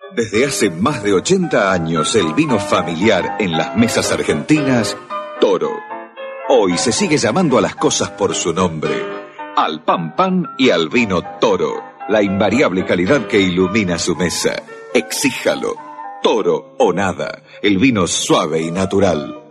Desde hace más de 80 años el vino familiar en las mesas argentinas, Toro. Hoy se sigue llamando a las cosas por su nombre. Al pan y al vino Toro. La invariable calidad que ilumina su mesa. Exíjalo. Toro o nada. El vino suave y natural.